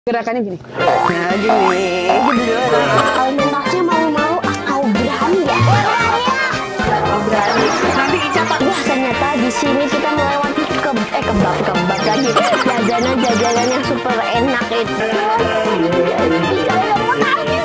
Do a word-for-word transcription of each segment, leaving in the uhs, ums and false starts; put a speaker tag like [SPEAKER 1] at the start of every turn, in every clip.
[SPEAKER 1] Gerakannya gini. Nah, gini. Gini doang.
[SPEAKER 2] Kalau mentasnya malu-malu, ah, kau berani ya?
[SPEAKER 1] Oh, berani. Nanti Ica tak.
[SPEAKER 2] Wah, ternyata di sini kita melewati ke eh kebab kebab lagi. Jajanan-jajanan yang super enak itu. Ica udah mau nangis.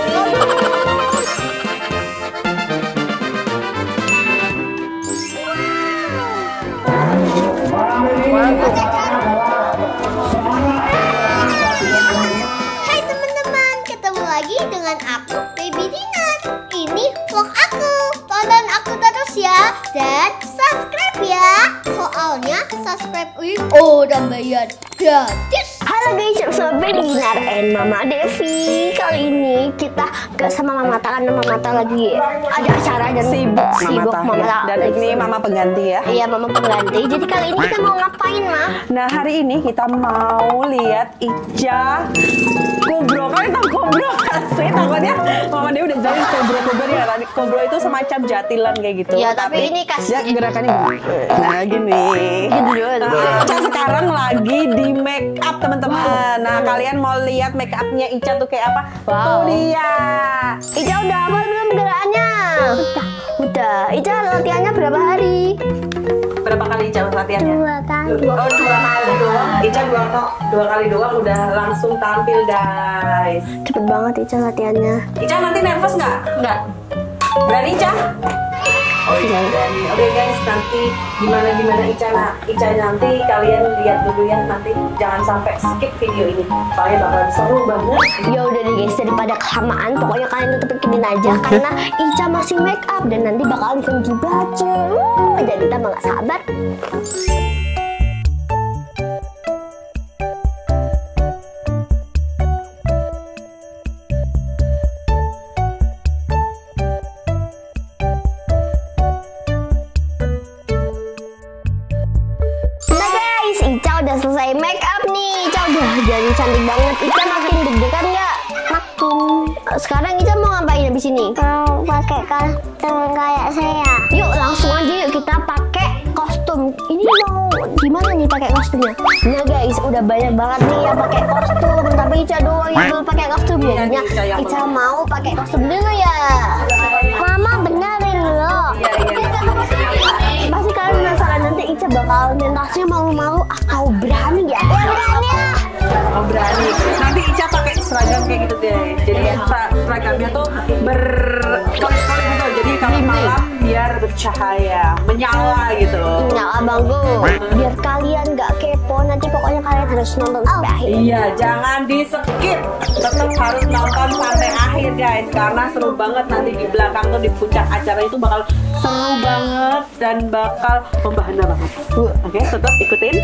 [SPEAKER 3] Hai teman-teman, ketemu lagi dengan aku, Baby Dinan. Ini vlog aku. Tonton aku terus ya dan subscribe ya. Soalnya subscribe ini oh dan bayar gratis.
[SPEAKER 2] Halo guys, bersama Baby Dinar and Mama Devi. Kali ini kita gak sama Mama Ta, karena Mama Ta lagi ada acara dan
[SPEAKER 1] Sibuk,
[SPEAKER 2] sibuk
[SPEAKER 1] Mama
[SPEAKER 2] Mama Ta.
[SPEAKER 1] Dan ini Mama pengganti ya.
[SPEAKER 2] Iya, Mama pengganti. Jadi kali ini kita mau ngapain, Ma?
[SPEAKER 1] Nah, hari ini kita mau lihat Ica Kobro. Kalian tahu Kobro kan sih? Takutnya Mama dia udah jauh Kobro-Kobro ya. Tadi Kobro itu semacam jatilan kayak gitu.
[SPEAKER 2] Ya, tapi ini kasih-
[SPEAKER 1] ya, gerakannya gini. Nah, gini.
[SPEAKER 2] Gitu doang.
[SPEAKER 1] Nah, Ica sekarang lagi di make up, teman-teman. Nah, kalian mau lihat make upnya Ica tuh kayak apa?
[SPEAKER 2] Wow.
[SPEAKER 1] Tuh dia.
[SPEAKER 2] Ica udah hafal belum gerakannya? Udah. Udah. Ica latihannya berapa hari?
[SPEAKER 1] Berapa kali Ica latihannya?
[SPEAKER 2] Dua kali.
[SPEAKER 1] Oh, dua kali doang. Ica dua, dua kali doang udah langsung tampil, guys.
[SPEAKER 2] Cepet banget Ica latihannya.
[SPEAKER 1] Ica nanti nervous nggak? Nggak. Berani Ica? Oh iya berani. Oke guys, nanti gimana gimana Ica nah, Ica nanti kalian lihat dulu ya, nanti jangan sampai skip video ini. Soalnya bakalan seru banget.
[SPEAKER 2] Ya udah deh guys, daripada kelamaan, pokoknya kalian tetep ikutin aja karena Ica masih make up dan nanti bakalan ganti baju. Uh, jadi kita nggak sabar. Nah guys, Ica udah selesai make up nih. Ica udah jadi cantik banget. Ica makin deg-degan nggak? Makin. Sekarang Ica mau ngapain habis ini?
[SPEAKER 3] Mau pakai kostum kayak saya.
[SPEAKER 2] Yuk langsung aja yuk kita pakai kostum. Ini mau gimana nih pakai kostumnya? Nah guys, udah banyak banget nih yang pakai kostum, tapi Ica doang yang belum pakai kostum. Jadinya
[SPEAKER 1] Ica yang
[SPEAKER 2] Ica mau pakai kostum dulu ya.
[SPEAKER 3] Mama benerin loh.
[SPEAKER 1] Iya iya.
[SPEAKER 2] Pasti kalian penasaran nanti Ica bakal mentasnya malu-malu. Ah, kau berani ya?
[SPEAKER 3] Ya berani lah.
[SPEAKER 1] Oh berani. Nanti Ica pakai seragam kayak gitu guys. Jadi ser- seragamnya tuh berkolor-kolor gitu. Jadi kalau malam biar bercahaya, menyala gitu.
[SPEAKER 2] Nyala bangku. Biar kalian nggak kepo, nanti pokoknya kalian harus nonton sampai akhir.
[SPEAKER 1] Iya, jangan di skip. Tetap harus nonton sampai akhir guys, karena seru banget nanti di belakang tuh di puncak acara itu bakal seru banget dan bakal membahana banget. Oke, tetap ikutin.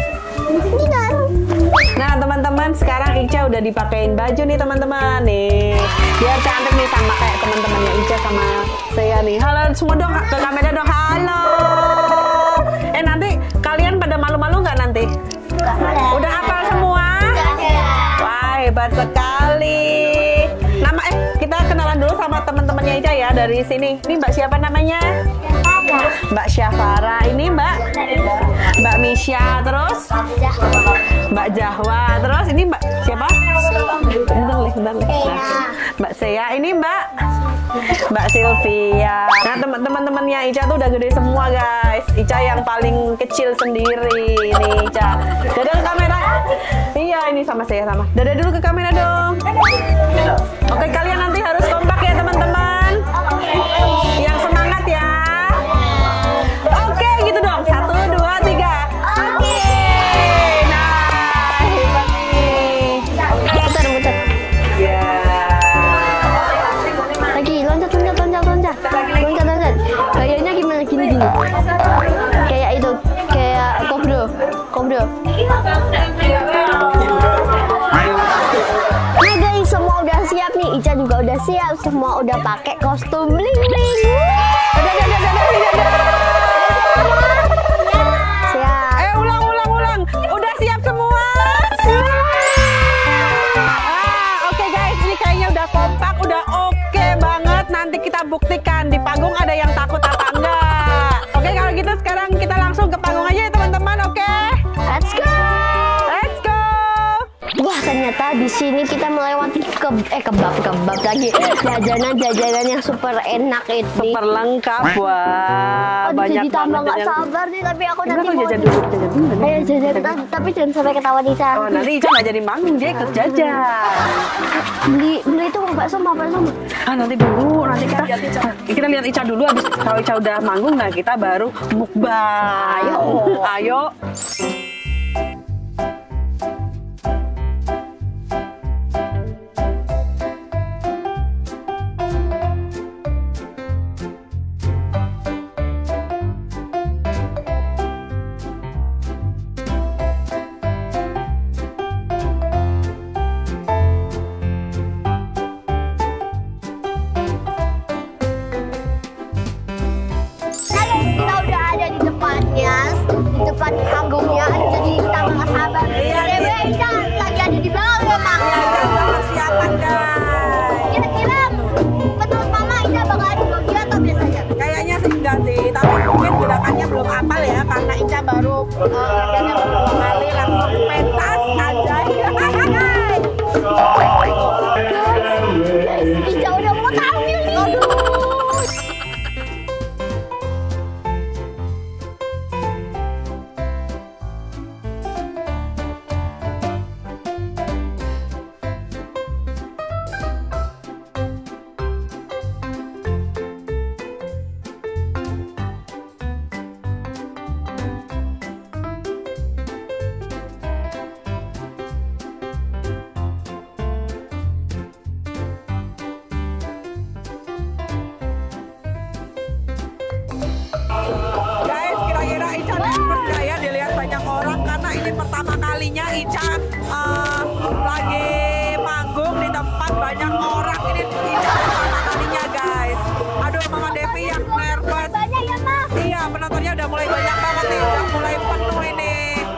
[SPEAKER 1] Nah teman-teman, sekarang Ica udah dipakein baju nih teman-teman nih, biar cantik nih sama kayak teman-temannya Ica sama saya nih. Halo semua dong ke kamera dong. Halo. Eh nanti kalian pada malu-malu nggak nanti? Udah hafal semua? Wah hebat sekali. Nama eh kita kenalan dulu sama teman-temannya Ica ya dari sini. Ini Mbak siapa namanya? Mbak Syafara. Ini Mbak Mbak Misha, terus Mbak Jahwa, terus ini Mbak siapa? Bentar leh, bentar leh. Nah, Mbak Sea, ini Mbak Mbak Sylvia. Nah teman-temannya Ica tuh udah gede semua guys. Ica yang paling kecil sendiri nih Ica. Dadah ke kamera. Iya ini sama saya sama. Dadah dulu ke kamera dong. Oke kalian nanti harus kompak ya teman-teman. Yang semangat ya. Oke gitu dong. Satu dua tiga. Oke. Nah hebat nih.
[SPEAKER 2] Muter, muter.
[SPEAKER 1] Ya.
[SPEAKER 2] Lagi loncat, loncat, loncat, loncat. Loncat, loncat. Gayanya gimana? Gini, gini. Kayak itu, kayak kobro, kobro. Nah guys, semua udah siap nih. Ica juga udah siap. Semua udah pakai kostum bling bling. Udah, udah, udah, udah, udah, udah. Siap.
[SPEAKER 1] Eh ulang ulang ulang. Udah siap semua? Ah, oke guys, ini kayaknya udah kompak, udah oke banget. Nanti kita buktikan di panggung ada yang takut apa enggak. Oke kalau gitu sekarang kita langsung ke panggung aja ya teman-teman. Oke?
[SPEAKER 2] Let's go.
[SPEAKER 1] Let's go.
[SPEAKER 2] Wah ternyata di Habis ini kita melewati ke eh kebab kebab lagi. Jajanan-jajanan yang super enak itu.
[SPEAKER 1] Super lengkap. Wah,
[SPEAKER 2] Aduh,
[SPEAKER 1] banyak
[SPEAKER 2] jadi tambah
[SPEAKER 1] banget
[SPEAKER 2] nggak
[SPEAKER 1] yang-
[SPEAKER 2] sabar nih, tapi aku
[SPEAKER 1] Enggak,
[SPEAKER 2] nanti
[SPEAKER 1] aku
[SPEAKER 2] mau
[SPEAKER 1] jajan dulu, jajan dulu.
[SPEAKER 2] Ayo jajan, tapi jangan sampai ketahuan Ica.
[SPEAKER 1] Oh, nanti Ica nggak jadi manggung, dia ikut jajan.
[SPEAKER 2] Beli beli itu mau bakso mau bakso.
[SPEAKER 1] Ah, nanti dulu, nanti kita lihat Ica. Kita lihat Ica dulu, habis kalau Ica udah manggung, nah kita baru mukbang. Ayo, ayo.
[SPEAKER 2] Kita udah ada di depannya, di depan panggungnya. Aduh, jadi kita nggak sabar. Dewe Ica lagi ada di belakang ya, Mak.
[SPEAKER 4] Persiapan guys.
[SPEAKER 2] Kira-kira menurut Mama Ica bakal ada grogi atau biasa aja?
[SPEAKER 4] Kayaknya sih enggak sih, tapi mungkin gerakannya belum hafal ya karena Ica baru uh, dan yang pertama kali langsung pentas aja.
[SPEAKER 2] Guys, Ica udah mau tampil nih. Aduh.
[SPEAKER 4] Guys, kira-kira Ica nervous nggak ya dilihat banyak orang karena ini pertama kalinya Ica uh, lagi manggung di tempat banyak orang. Ini Ica pertama kalinya guys. Aduh, Mama Devi yang nervous.
[SPEAKER 2] Banyak ya, Mak.
[SPEAKER 4] Iya, penontonnya udah mulai banyak banget nih, udah mulai penuh ini.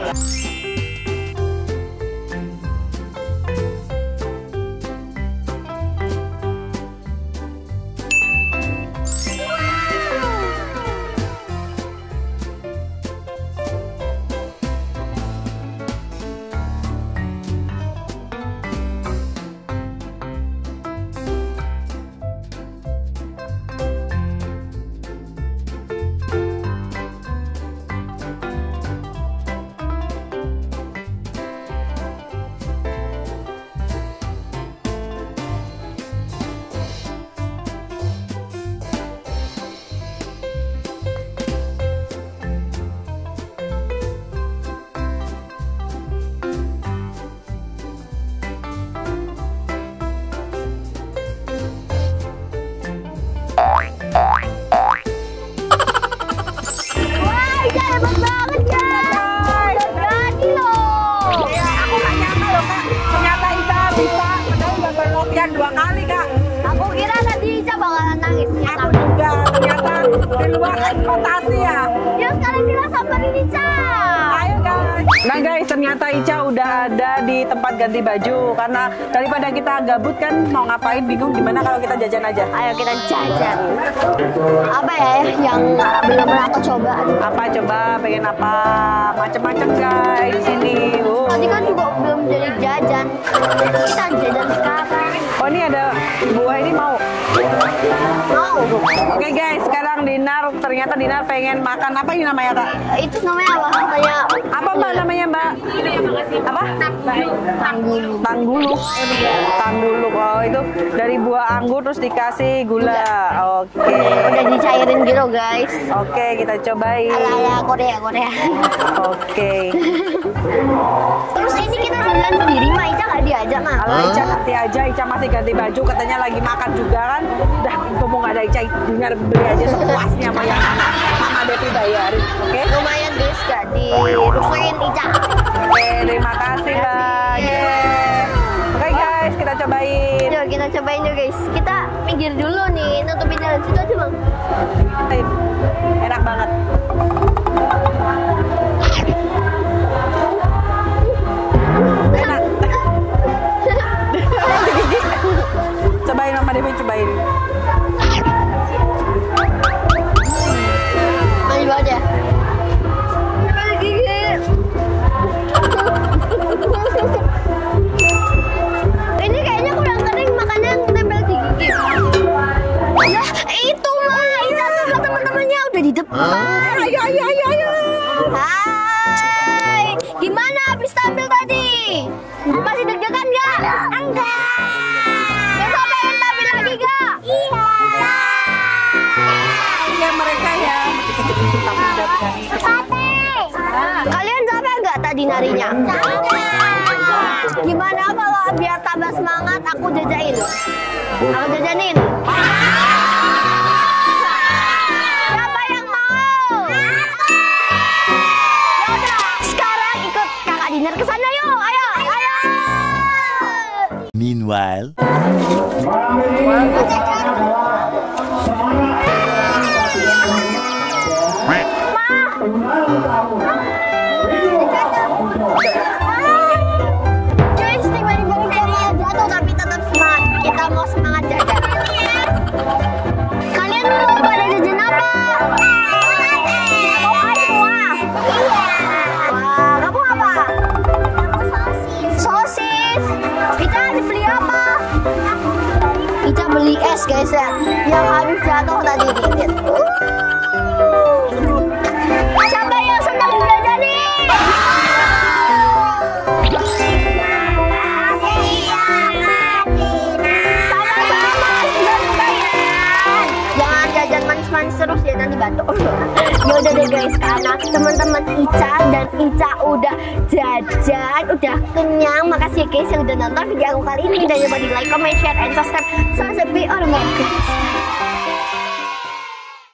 [SPEAKER 2] Wah, Ica hebat banget, guys. Udah berani loh.
[SPEAKER 4] Iya, aku nggak nyangka loh kak, ternyata Ica bisa. Padahal udah berlatihan dua kali kak.
[SPEAKER 2] Aku kira tadi Ica bakalan nangis.
[SPEAKER 4] Aku juga ternyata di luar ekspektasi ya.
[SPEAKER 2] Ya sekarang kita samperin Ica.
[SPEAKER 4] Ayo guys.
[SPEAKER 1] Nah guys, ternyata Ica udah ada di tempat ganti baju. Karena daripada kita gabut kan mau ngapain, bingung gimana kalau kita jajan aja.
[SPEAKER 2] Ayo kita jajan. Apa ya yang belum pernah aku coba?
[SPEAKER 1] Apa coba, pengen apa? Macem-macem guys di sini. Wow.
[SPEAKER 2] Tadi kan juga belum jadi jajan. Kita jajan sekarang.
[SPEAKER 1] Oh, ini ada buah, ini mau.
[SPEAKER 2] Mau.
[SPEAKER 1] Oke guys, sekarang Dinar, ternyata Dinar pengen makan apa ini namanya kak?
[SPEAKER 2] Itu namanya apa? Katanya
[SPEAKER 1] Apa mbak namanya mbak? Apa?
[SPEAKER 2] tanggulu.
[SPEAKER 1] Tangguluk. Tangguluk. Oh itu dari buah anggur terus dikasih gula. Oke.
[SPEAKER 2] Udah dicairin gitu guys.
[SPEAKER 1] Oke, kita cobain.
[SPEAKER 2] Ala-ala Korea Korea.
[SPEAKER 1] Oke.
[SPEAKER 2] Terus ini kita jalan sendiri, Ma Ica nggak diajak Ma?
[SPEAKER 1] Kalau Ica nanti aja, Ica masih ganti baju, katanya lagi makan juga kan. Dah, ngomong nggak ada Ica, Dinar beli aja sepuasnya sama yang Mama Devi bayarin. Oke?
[SPEAKER 2] Lumayan guys, gak dirusuin Ica.
[SPEAKER 1] Oke, terima kasih mbak. Yeay. Oke guys, kita cobain.
[SPEAKER 2] Yuk kita cobain yuk guys. Kita minggir dulu nih, nutupin jalan situ aja bang.
[SPEAKER 1] Enak banget. Enak. Cobain Mama Devi, cobain.
[SPEAKER 2] Manis banget ya. Ada gigi. Kalian capek nggak tadi narinya? Gimana kalau biar tambah semangat aku jajain? Aku jajanin. Siapa yang mau? Yaudah, sekarang ikut kakak Dinar ke sana yuk. Ayo, ayo.
[SPEAKER 5] Meanwhile.
[SPEAKER 2] Guys, tiba-tiba udah mau jatuh tapi tetap semangat. Kita mau semangat jajan. Kalian mau pada jajan apa? Mau aja semua? Wah, kamu apa? Sosis. Sosis. Kita habis beli apa? Kita beli es guys ya. Yang habis jatuh tadi dikit. Siapa yang senang jajanin? Jangan jajan manis-manis terus ya, nanti batuk. Yaudah deh guys, karena teman-teman Ica dan Ica udah jajan, udah kenyang. Makasih ya guys yang udah nonton video aku kali ini. Dan jangan lupa di like, comment, share, and subscribe. Sampai jumpa di video selanjutnya.